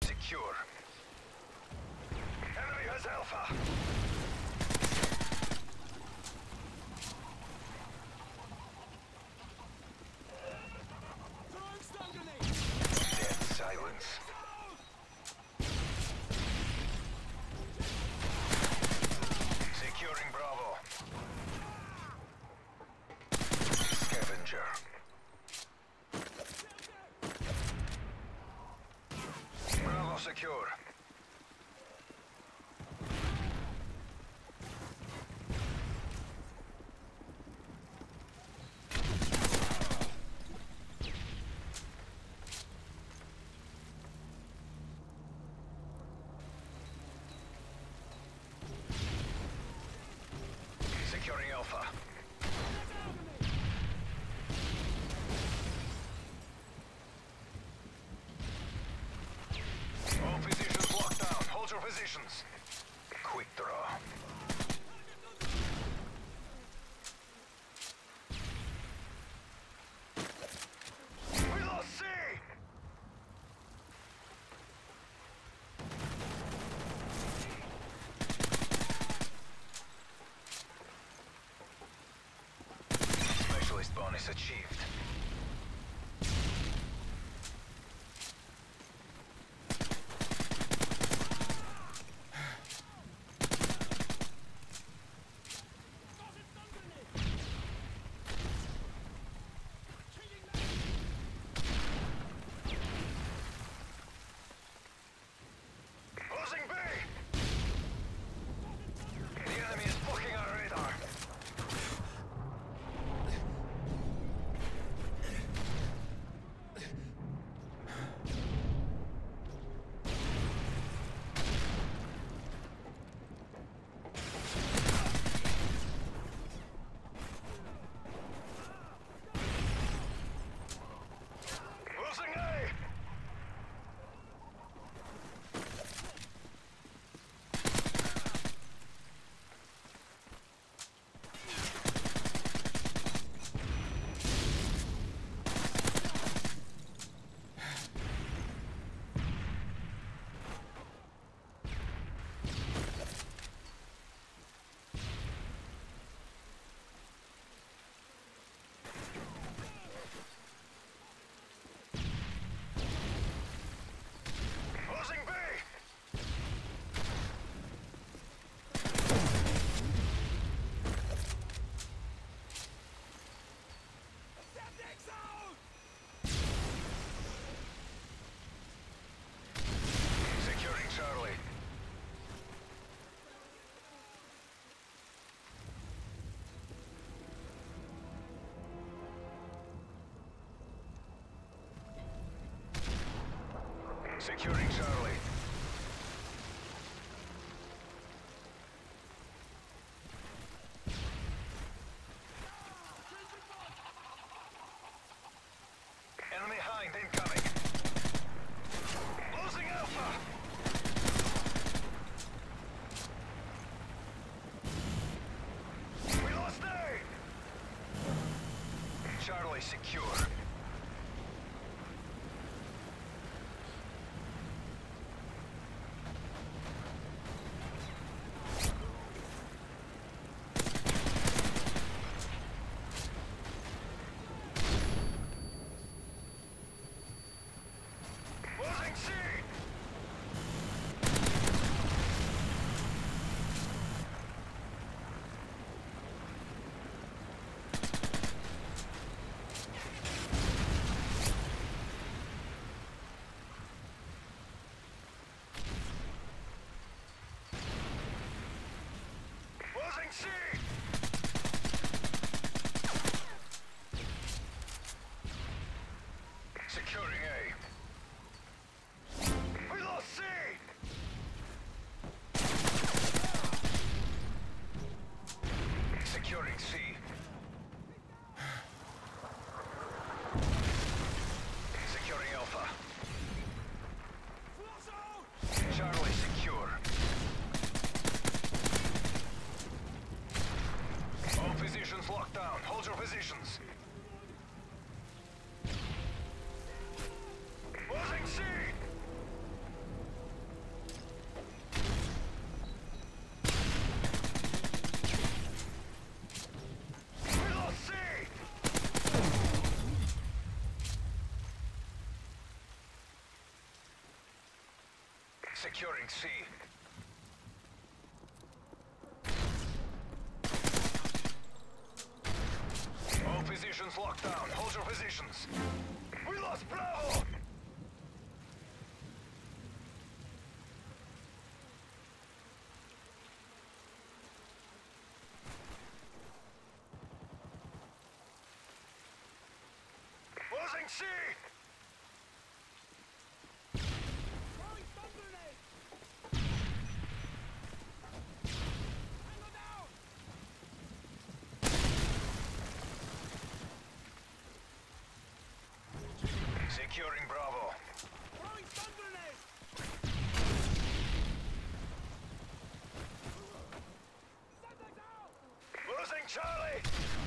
secure. Enemy has Alpha. Dead silence. Securing Bravo. Scavenger. Bravo secure. Securing Alpha. All positions locked down. Hold your positions. Quick draw. We lost C! Specialist bonus achieved. Losing B! The enemy is blocking our radar. Losing A! Losing B! Securing Charlie. Securing Charlie. Enemy hind incoming. Losing Alpha. We lost A. Charlie secure. Losing C! Losing C! Securing A. We lost C! Securing C. Securing Alpha. Charlie secure. Securing C. All positions locked down. Hold your positions. We lost Bravo! Losing C! Securing Bravo. Throwing stun grenade! Subject out! Losing Charlie!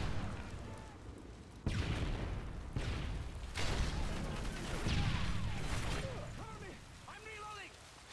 Cover me! I'm reloading!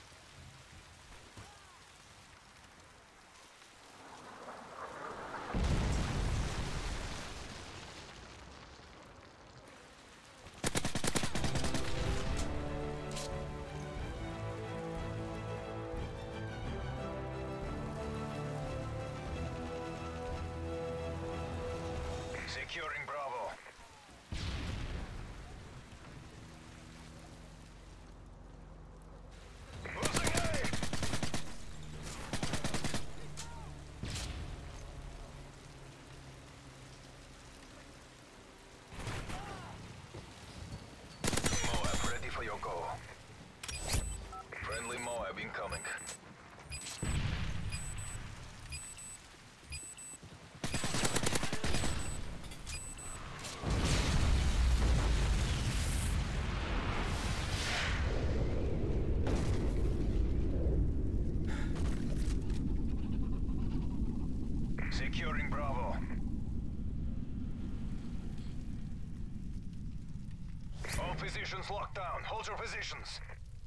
Securing Bravo. Losing A! MOAB ready for your go. Friendly MOAB incoming. Securing Bravo. All positions locked down. Hold your positions.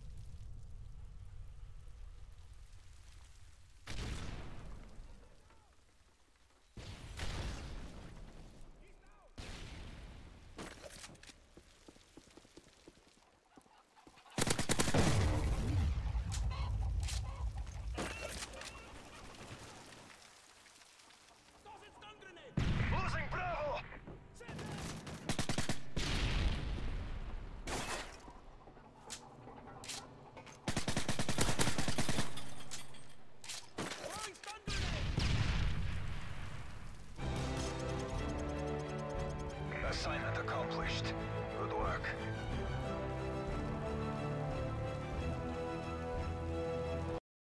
Tossing stun grenade! Losing Bravo! Throwing stun grenade! Assignment accomplished. Good work.